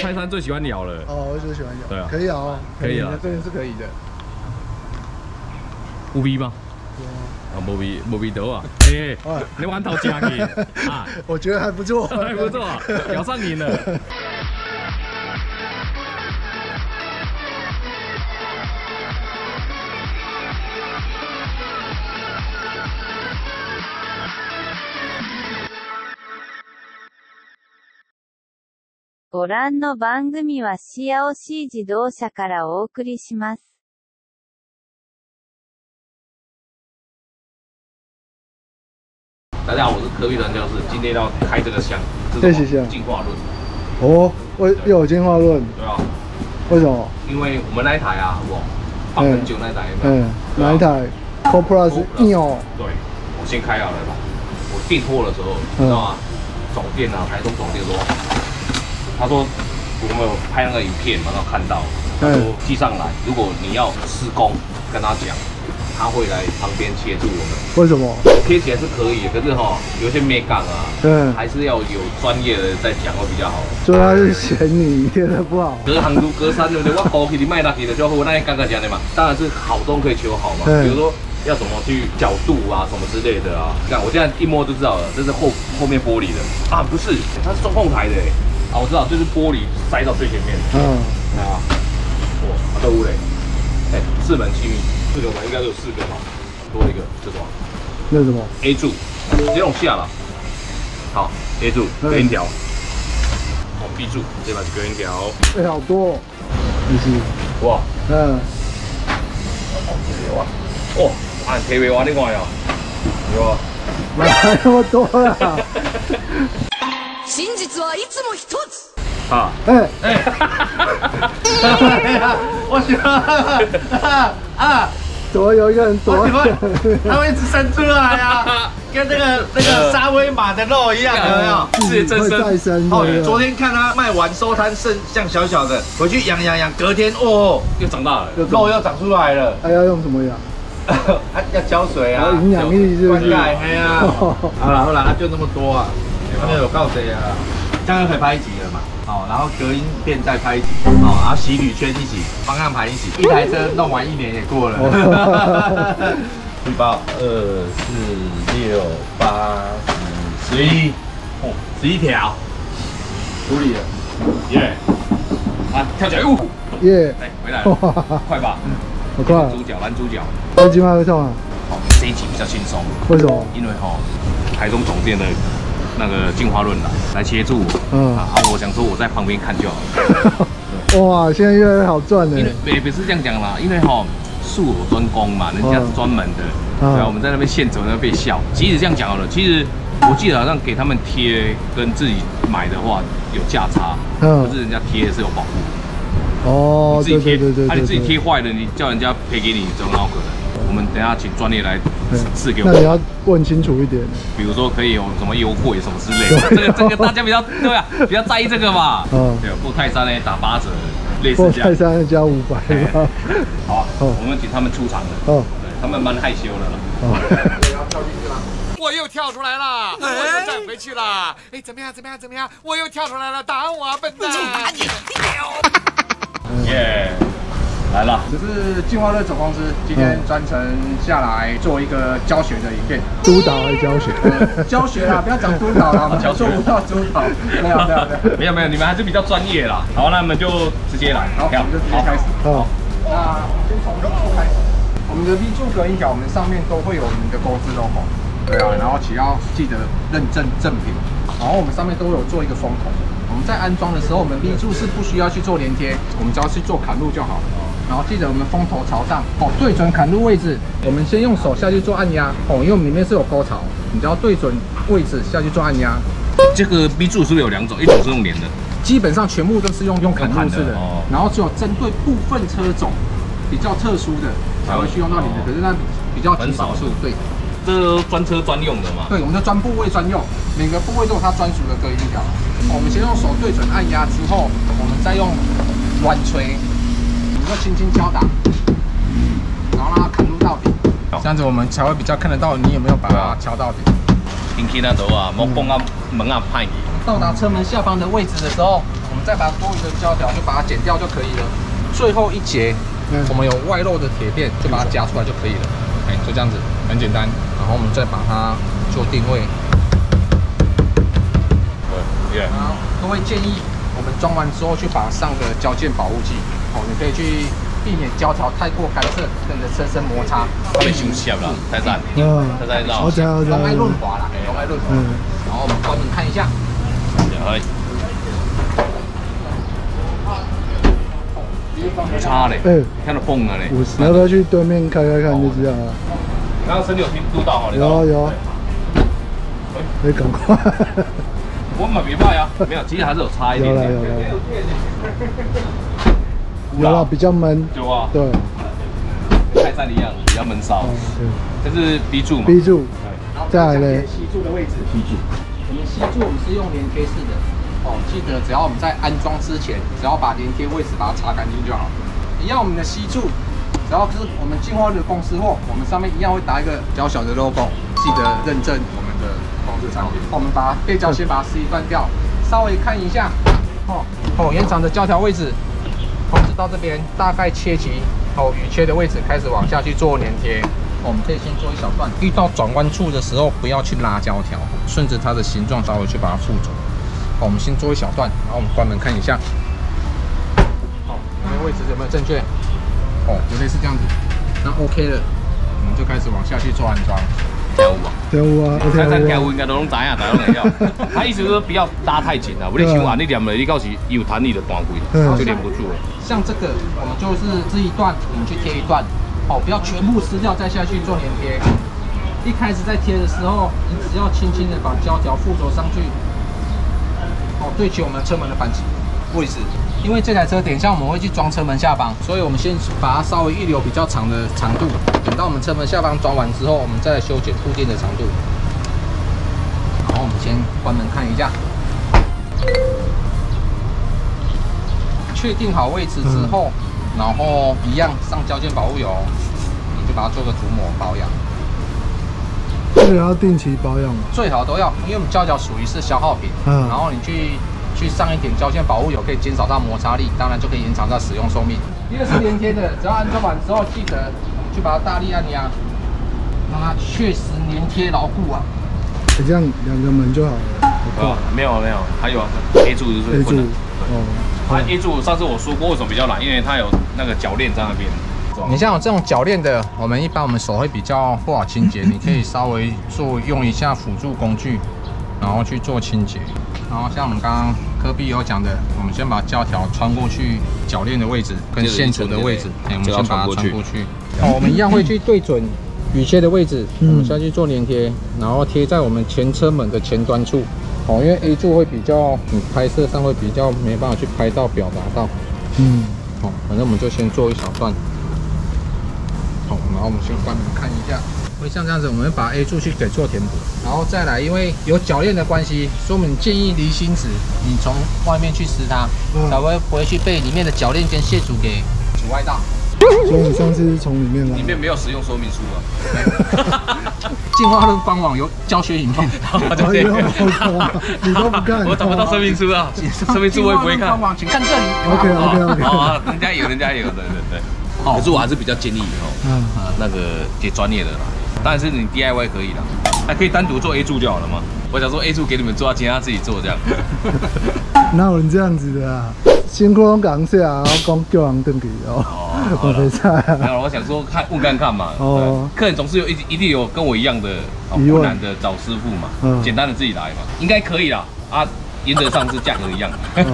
泰山最喜欢咬了。 哦，我最喜欢咬。 对啊， 可以咬啊， 可以啊， 这边是可以的。 有味吗？啊，无味道啊！哎，你玩头吃去啊？ 我觉得还不错， 还不错，咬上瘾了。 ご覧の番組はシアオシー自動車からお送りします。 大家好，我是科比传教士，今天要开这个箱， 这是箱进化论。 哦，又有进化论。 对啊。 为什么？ 因为我们那一台啊，我放很久那一台， 哪一台 ？Co Plus 哦。对， 我先开好了吧。我订货的时候，你知道吗？总店啊，台中总店说，他说我们有拍那个影片嘛，然后看到，他说寄上来，如果你要施工，跟他讲。他会来旁边协助我们。 为什么？ 贴起来是可以，可是有些美感啊，还是要有专业的在讲会比较好。 所以他是嫌你贴的不好。 隔行如隔山，对不对？我高起你卖大起的就好，那刚刚讲的嘛，当然是好中可以求好嘛。比如说要怎么去角度啊，什么之类的啊。你看我现在一摸就知道了，这是后面玻璃的啊，不是，它是中控台的啊，我知道，就是玻璃塞到最前面。啊，哇，都有嘞，4门气密。4个嘛，应该有4个嘛，多一个这种。 那什么 ？A 柱，直接往下了。好 ，A 柱隔音条。好 ，B 柱这把是隔音条。 哎，好多哦。 哇。哇。哦，按 TV 玩你看呀，有啊。 哪那么多啦？ 真実はいつも一つ。 啊。 我喜欢怎么有一个人躲？ 它会一直伸出来啊，跟那个沙威玛的肉一样，有没有？ 是真生。 哦，昨天看他卖完收摊剩像小小的，回去养，隔天哦又长大了， 肉又长出来了。 还要用什么养？ 要浇水啊， 营养力是不是？ 灌溉，哎呀，好了，就那么多啊，他们有告谁啊？这样就可以拍1集了嘛。哦，然后隔音垫再拍1集，哦，然后洗铝圈1集，方向盘1集，一台车弄完1年也过了。1包2、4、6、8、10、11，哦，11条，处理了，耶！啊，跳起来， 耶！ 哎，回来了，快吧？ 好快！ 男主角， 这集会痛啊？ 哦，这一集比较轻松。 为什么？ 因为台中总店的。那个进化论来协助我，我想说我在旁边看就好了。 哇，现在越来越好赚了。 也不是这样讲啦，因为术有专攻嘛，人家是专门的，对啊，我们在那边现走那被笑。其实这样讲好了，其实我记得好像给他们贴跟自己买的话有价差，可是人家贴是有保护。 哦， 你自己贴， 对， 你自己贴坏了，你叫人家赔给你，总好可能。我们等下请专业来试给我们。 那你要问清楚一点， 比如说可以有什么优惠什么之类的，这个大家比较对吧？比较在意这个嘛。对，过泰山呢打8折，类似这样。 过泰山加500。 好啊，我们请他们出场了。对，他们蛮害羞的了。 我又跳出来了，我又站回去了。哎，怎么样？我又跳出来了，打我啊，笨蛋！ 耶！来了， 这是进化论总公司今天专程下来做一个教学的影片， 督导还是教学？ 教学啦，不要讲督导啦，我们做不到督导。没有， 你们还是比较专业啦。好，那我们就直接来， 好，我们就直接开始。好，那先从 V 柱开始。我们的 V 柱隔音条，我们上面都会有我们的钩子 logo， 对啊，然后请要记得认证正品，然后我们上面都有做一个封筒。我们在安装的时候，我们 V 柱是不需要去做连贴，我们只要去做砍入就好。然后记得我们风头朝上哦，对准砍入位置，我们先用手下去做按压哦，因为我们里面是有沟槽，你只要对准位置下去做按压。 这个 B 柱是不是有2种？一种是用连的， 基本上全部都是用砍入式的，然后只有针对部分车种比较特殊的才会去用到连的，可是那比较极少数。对， 这是专车专用的嘛？ 对，我们就专部位专用，每个部位都有它专属的隔音条。我们先用手对准按压之后，我们再用软锤。就轻轻敲打，然后让它砍入到底，这样子我们才会比较看得到你有没有把它敲到底。轻轻那头啊，莫蹦啊门啊派你。到达车门下方的位置的时候，我们再把多余的胶条就把它剪掉就可以了。最后一节，我们有外露的铁片，就把它夹出来就可以了。哎，就这样子，很简单。然后我们再把它做定位。 对， 然后各位建议，我们装完之后去把上个胶件保护剂，你可以去避免胶条太过干涉，跟着车身摩擦。 被修线了，太赞，太赞好加好加， 用来润滑啦，用来润滑。然后我们关门看一下。 差嘞，看到蹦了嘞。 你要不要去对面开看就知道了。 刚刚身体有听录到哈？ 有。哎，赶快。 我们别怕呀，没有，其实还是有差一点。 有了，比较闷。 有啊。 对。 泰山一样，比较闷骚。这是 B 柱嘛 ？B 柱。再来嘞。 吸柱的位置。吸柱。我们吸柱我们是用连贴式的。记得只要我们在安装之前，只要把连贴位置把它擦干净就好。一样，我们的吸柱，只要是我们进货的公司货，我们上面一样会打一个较小的 logo， 记得认证我们的公司产品。我们把背胶先把它撕一半掉，稍微看一下，延长的胶条位置，控制到这边，大概切齐雨切的位置开始往下去做粘贴。我们可以先做一小段，遇到转弯处的时候不要去拉胶条，顺着它的形状稍微去把它附着。我们先做一小段，然后我们关门看一下。那个位置有没有正确？有类似这样子。那 OK 了，我们就开始往下去做安装。 跳舞啊！ 跳舞啊！ 跳舞应该都知啊，大家都会晓。他意思是说不要拉太紧啊，不然想啊，你连了，你到时有弹力的断轨，就连不住了。像这个，我们就是撕一段，你去贴一段，不要全部撕掉再下去做粘贴。一开始在贴的时候，你只要轻轻的把胶条附着上去。对齐我们的车门的板位置，因为这台车等一下我们会去装车门下方，所以我们先把它稍微预留比较长的长度，等到我们车门下方装完之后，我们再来修剪固定的长度。然后我们先关门看一下，确定好位置之后，然后一样上胶件保护油，你就把它做个涂抹保养。 这个要定期保养吗？ 最好都要，因为我们胶条属于是消耗品，然后你去上一点胶件保护油，可以减少它摩擦力，当然就可以延长它使用寿命。第二是连贴的，只要安装完之后，记得去把它大力按压，让它确实粘贴牢固啊。 这样2个门就好了。 没有，还有 A 柱就是 A 柱。 A 柱上次我说过为什么比较难，因为它有那个铰链在那边。 你像有这种铰链的，我们一般我们手会比较不好清洁，你可以稍微用一下辅助工具，然后去做清洁。然后像我们刚刚科比有讲的，我们先把胶条穿过去铰链的位置跟线组的位置，我们先把它穿过去。我们一样会去对准雨切的位置，我们下去做粘贴，然后贴在我们前车门的前端处。因为 A 柱会比较，你拍摄上会比较没办法去拍到表达到。反正我们就先做一小段。然后我们先关门看一下，会像这样子，我们会把 A 柱去给做填补，然后再来，因为有铰链的关系，所以我们建议离心纸你从外面去撕它，才会不会去被里面的铰链跟线组给阻碍到。 所以你上次是从里面来， 里面没有使用说明书啊。 进化论官网有教学影片， 你都不看， 我找不到说明书啊，说明书我也不会看。 请看这里。 OK。 好，人家有，对。可是我还是比较建议那个给专业的啦。当然是你 DIY 可以啦，还可以单独做 A 柱就好了嘛。我想说 A 柱给你们做，其他自己做这样。 哪有人这样子的啊？辛苦拢讲下，然后讲叫人登记我没猜。 没有，我想说问看嘛。客人总是一定有跟我一样的困难的找师傅嘛，简单的自己来嘛，应该可以啦。原则上是价格一样。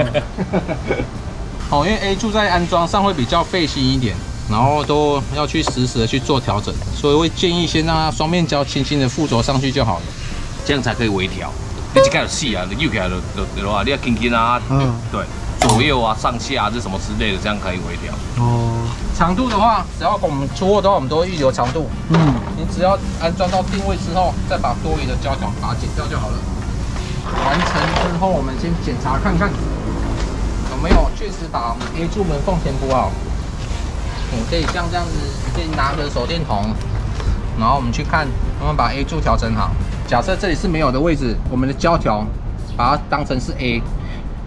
因为 A 柱在安装上会比较费心一点。然后都要去实时的去做调整，所以会建议先让它双面胶轻轻的附着上去就好了，这样才可以微调。你这个有细啊，你扭起来的话，你要轻轻啊，对，左右啊、上下是什么之类的，这样可以微调。长度的话，只要我们出货的话，我们都会预留长度。你只要安装到定位之后，再把多余的胶条把它剪掉就好了。完成之后，我们先检查看看有没有确实把我们 A 柱门缝填补好。你可以像这样子，你可以拿着手电筒，然后我们去看，我们把 A 柱调整好。假设这里是没有的位置，我们的胶条把它当成是 A，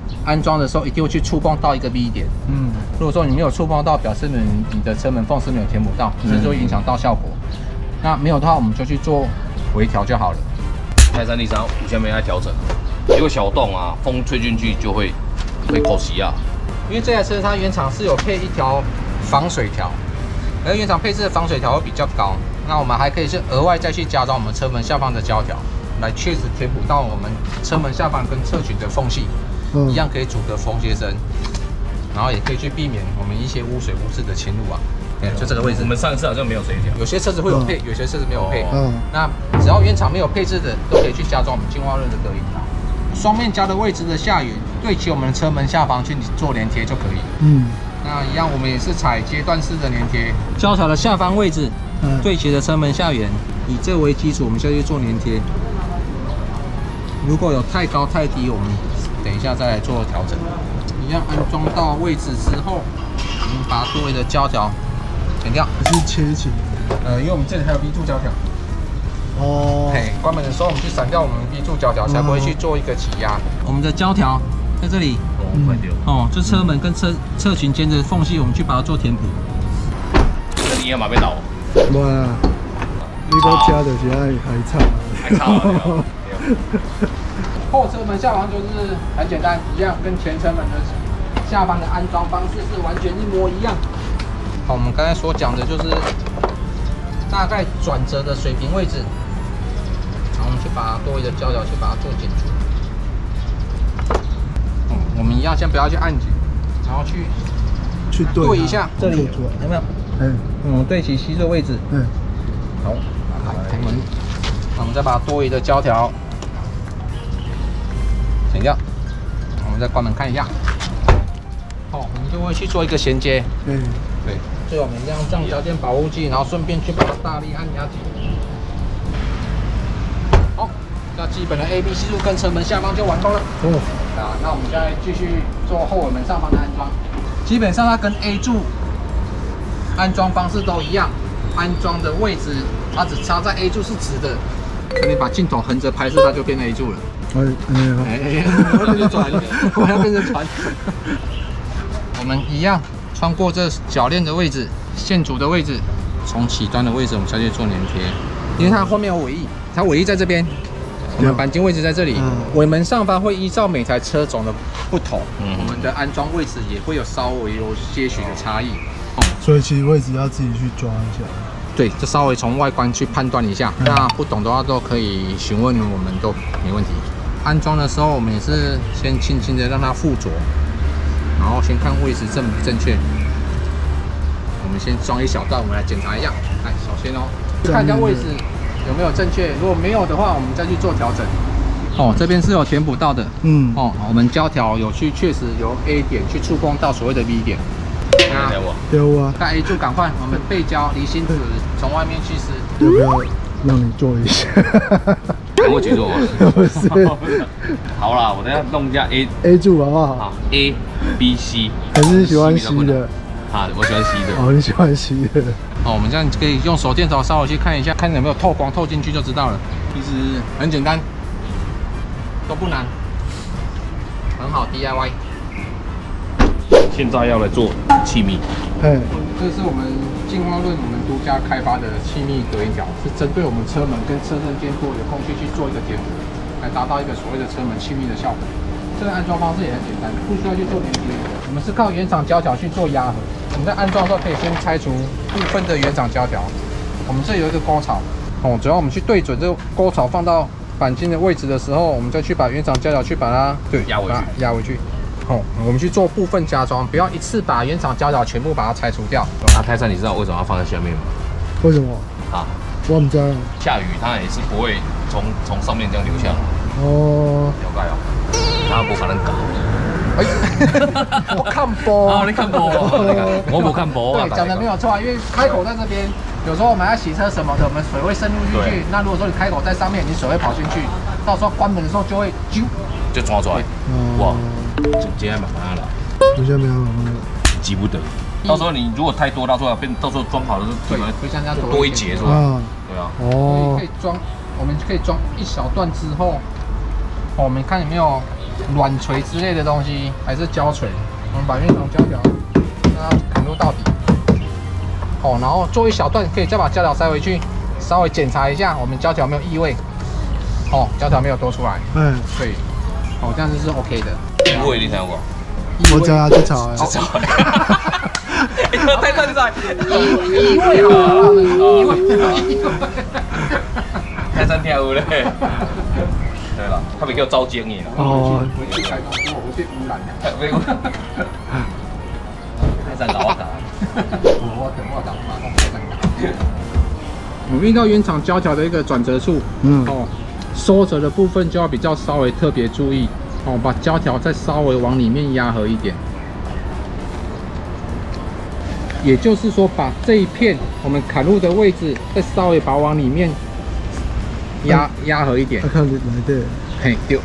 安装的时候一定会去触碰到一个 V 点。如果说你没有触碰到，表示你的车门缝是没有填补到，甚至会影响到效果。那没有的话，我们就去做微调就好了。 泰山第三5千米来调整，结果小洞啊，风吹进去就会口起啊。 因为这台车它原厂是有配一条防水条，而原厂配置的防水条会比较高。那我们还可以是额外再去加装我们车门下方的胶条，来确实填补到我们车门下方跟侧裙的缝隙，一样可以阻隔风切声，然后也可以去避免我们一些污水污渍的侵入啊。就这个位置， 我们上一次好像没有这一条， 有些车子会有配，有些车子没有配。那只要原厂没有配置的，都可以去加装我们进化论的隔音条。双面胶的位置的下缘对齐我们的车门下方去做连贴就可以。那一样我们也是采阶段式的连贴，胶条的下方位置对齐的车门下缘，以这为基础，我们下去做连贴。如果有太高太低，我们等一下再来做调整。一样安装到位置之后，我们把多余的胶条剪掉， 是切起。 因为我们这里还有 B 柱胶条。关门的时候我们去闪掉我们 B 柱胶条，才不会去做一个挤压。我们的胶条在这里，就车门跟侧裙间的缝隙，我们去把它做填补。 那你也马被倒。 无啊，你搁加就是还差。 还差了。 后车门下方就是很简单，一样跟前车门的下方的安装方式是完全一模一样。好，我们刚才所讲的就是大概转折的水平位置，然后我们去把多余的胶条去把它做剪除。我们一样先不要去按紧，然后去对一下这里有没有？对齐吸的位置。好，开门，那我们再把多余的胶条剪掉，我们再关门看一下。我们就会去做一个衔接。对，所以我们一样上胶垫保护剂，然后顺便去把它大力按压紧。好，那基本的 A、B 系数跟车门下方就完工了。那我们现在继续做后尾门上方的安装。基本上它跟 A 柱安装方式都一样，安装的位置它只差在 A 柱是直的，你把镜头横着拍摄，它就变 A 柱了。我要变成船，我要变成船。我们一样穿过这铰链的位置、线组的位置，从起端的位置我们下去做连贴。因为它后面有尾翼，它尾翼在这边，我们钣金位置在这里。尾门上方会依照每台车种的不同，我们的安装位置也会有稍微有些许的差异。 所以其实位置要自己去抓一下。 对，就稍微从外观去判断一下。那不懂的话都可以询问我们，都没问题。安装的时候，我们也是先轻轻的让它附着，然后先看位置正不正确。我们先装一小段，我们来检查一下。来，首先看一下位置有没有正确，如果没有的话，我们再去做调整。这边是有填补到的。我们胶条有去确实由 A 点去触碰到所谓的 V 点。 有啊。 那 A 柱赶快，我们背胶离心子从外面去撕。 要不要让你做一下？ 我去做吗？ 不是。 好啦，我等下弄一下 A 柱好不好？ 好 A、B、C。还是喜欢 C 的？ 我喜欢 C 的。 你喜欢 C 的。 我们这样可以用手电筒稍微去看一下，看有没有透光透进去就知道了。其实很简单，都不难，很好 DIY。 现在要来做气密。 这是我们进化论我们独家开发的气密隔音条，是针对我们车门跟车身间部有空隙去做一个填补，来达到一个所谓的车门气密的效果。这个安装方式也很简单，不需要去做连接。我们是靠原厂胶条去做压合。我们在安装的时候可以先拆除部分的原厂胶条。我们这有一个沟槽，只要我们去对准这个沟槽放到钣金的位置的时候，我们再去把原厂胶条去把它压回去。我们去做部分加装，不要一次把原厂胶条全部把它拆除掉。 泰山，你知道为什么要放在下面吗？ 为什么？我不知道。 下雨它也是不会从上面这样流下来。了解哦。它不可能搞。 我看波。 你看波。我不看波。 对，讲的没有错啊，因为开口在这边，有时候我们要洗车什么的，我们水会渗入进去。那如果说你开口在上面，你水会跑进去，到时候关门的时候就会就抓出来。哇，今天蛮麻烦了。 我现在没有麻烦了。 急不得。到时候你如果太多，到时候装好的时候， 会像这样多一节是吧？对啊。 可以装，我们可以装一小段之后，我们看有没有软锤之类的东西，还是胶锤，我们把原厂胶条让它砍入到底。哦，然后做一小段，可以再把胶条塞回去，稍微检查一下我们胶条没有异味。哦，胶条没有多出来。 嗯， 对。哦，这样子是 OK 的。 我一定听过。 我知啊，这炒的。 太正在。 异味啊！异味。 太真跳舞嘞。对了，他们叫招奸你了。 哦。 回去采购，我被污染了。 被污染。太真搞我打。 我打马桶太真搞。我们遇到原厂胶条的一个转折处，哦，收折的部分就要比较稍微特别注意，哦，把胶条再稍微往里面压合一点。也就是说，把这一片我们砍入的位置，再稍微把它往里面压合一点。 看来对， 嘿，对。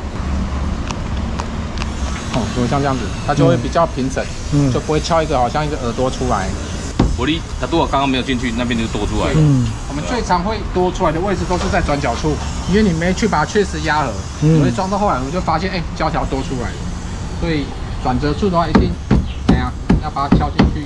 哦，就像这样子，它就会比较平整，就不会敲一个好像一个耳朵出来。 我力，它如果刚刚没有进去，那边就多出来了。 我们最常会多出来的位置都是在转角处，因为你没去把它确实压合，所以装到后来我就发现，胶条多出来了。所以转折处的话，一定怎样要把它敲进去。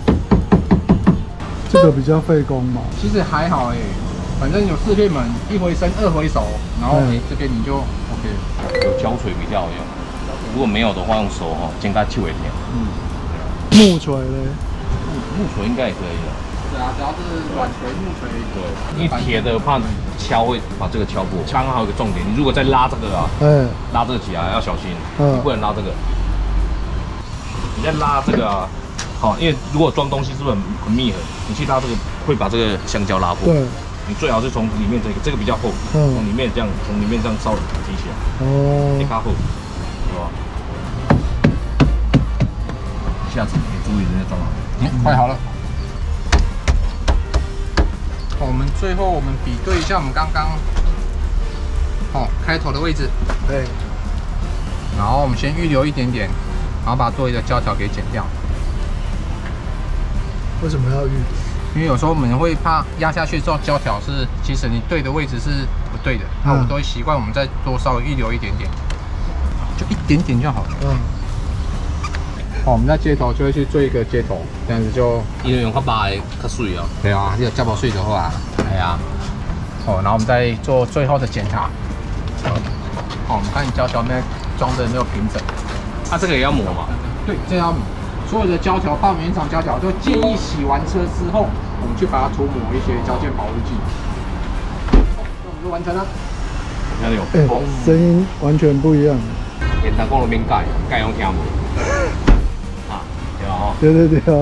这个比较费工嘛。 其实还好反正有4片门，1回生2回熟，然后这边你就 OK 了。 有胶锤比较好用，如果没有的话用手煎它气尾甜。 木锤嘞？ 木锤应该也可以的。 对啊，只要是软锤、木锤。对， 因为铁的怕敲会把这个敲破。刚好有个重点，你如果再拉这个拉这个起来要小心，你不能拉这个。你在拉这个好，因为如果装东西是不是很密合，你去拉这个会把这个橡胶拉破。对。你最好是从里面这个比较厚，从里面这样从里面这样稍微提起来。哦。比较厚，对吧？下次你注意人家装好。 快好了。我们最后我们比对一下我们刚刚开头的位置。对。然后我们先预留一点点，然后把多余的胶条给剪掉。 为什么要预留？ 因为有时候我们会怕压下去之后胶条是，其实你对的位置是不对的，那我都会习惯我们再多稍微预留一点点，就一点点就好了。我们在接头就会去做一个接头，这样子就因为用较白的较水啊。 对啊，这个加薄水的话，然后我们再做最后的检查。我们看你胶条面装的有没有平整。 这个也要磨嘛？ 对，这要磨。所有的胶条，包括原厂胶条，都建议洗完车之后，我们去把它涂抹一些胶件保护剂。我们就完成了。 加油！ 声音完全不一样。 现场讲路免改，改用听无？对啊。 对对对啊。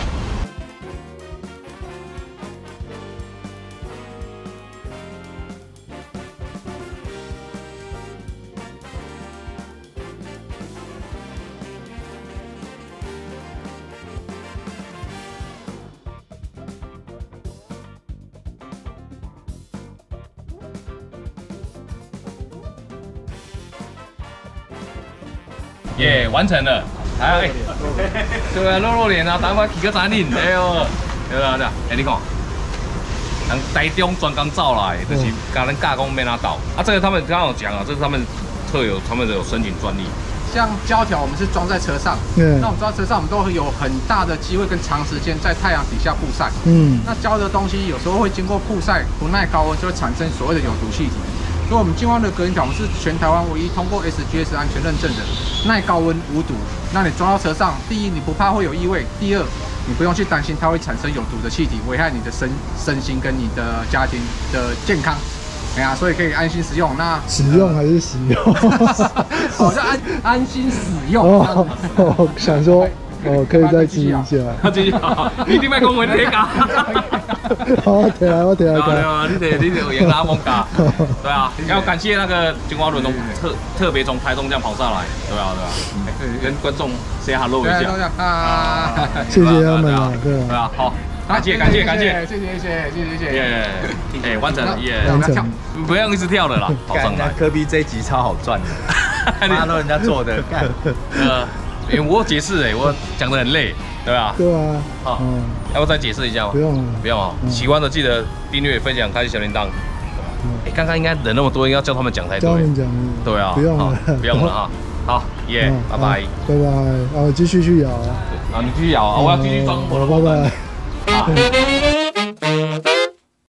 完成了，对啊，露脸啊，赶快起个展领，哎呦，对啊，你看，人台中专工走来，就是跟人加工没拿到这个他们刚刚有讲这是他们他们有申请专利。 像胶条，我们是装在车上，那我们装在车上，我们都会有很大的机会跟长时间在太阳底下曝晒。那胶的东西有时候会经过曝晒，不耐高温，就会产生所谓的有毒气体。所以我们金湾的隔音条，我们是全台湾唯一通过 SGS 安全认证的，耐高温无毒。那你装到车上，第一你不怕会有异味，第二你不用去担心它会产生有毒的气体，危害你的身心跟你的家庭的健康。所以可以安心使用。那使用还是使用？ 好像安心使用。 想说可以再记一下。 你点解讲我这个？ 我提来。 对啊，你有严拉风嘎。对啊，要感谢那个金华轮特别从台中这样跑上来。对啊。跟观众 say hello 一下。 谢谢他们啊。 对啊，好。感谢， 谢谢， 完成了， 完成， 不要一直跳了啦，跑上来。 科比这一集超好赚的，妈都人家做的，干。 因为我解释我讲得很累，对吧？ 对啊。 好，要不再解释一下吗？ 不用了， 不用啊。喜欢的记得订阅、分享、开启小铃铛。 哎，刚刚应该人那么多，应该要叫他们讲才对。 教你讲， 对啊， 不用了， 不用了哈。好，耶，拜拜， 拜拜，哦，继续去摇啊，你继续摇啊，我要继续装我的拜拜。 好。